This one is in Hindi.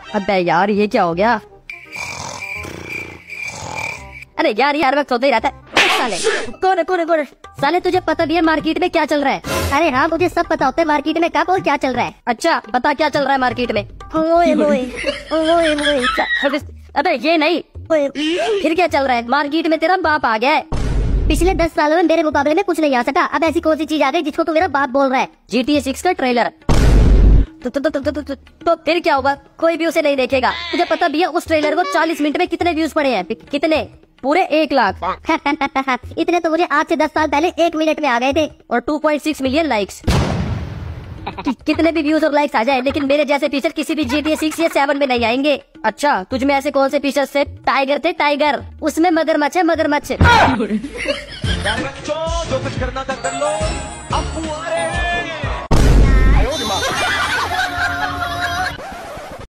अबे यार ये क्या हो गया? अरे यार वक्त सोते ही रहता है साले। कौन साले तुझे पता भी है मार्केट में क्या चल रहा है? अरे हाँ मुझे सब पता होता है मार्केट में कब और क्या चल रहा है। अच्छा बता क्या चल रहा है मार्केट में? अबे ये नहीं, फिर क्या चल रहा है मार्केट में? तेरा बाप आ गया है। पिछले 10 सालों में मेरे मुकाबले में कुछ नहीं आ सका, अब ऐसी कौन सी चीज आ गई जिसको तू मेरा बाप बोल रहा है? GTA 6 का ट्रेलर। तो फिर क्या होगा? कोई भी उसे नहीं देखेगा। तुझे पता भी है उस ट्रेलर को 40 मिनट में कितने व्यूज पड़े हैं? कितने? पूरे 1 लाख। इतने तो मुझे आज से 10 साल पहले 1 मिनट में आ गए थे। और 2.6 मिलियन लाइक्स। कितने भी व्यूज और लाइक्स आ जाए, लेकिन मेरे जैसे फीचर किसी भी GTA 6 या 7 में नहीं आएंगे। अच्छा तुझ में ऐसे कौन से फीचर्स थे? टाइगर थे, टाइगर। उसमें मगरमच्छ है, मगरमच्छ। जो कुछ करना था कर लो।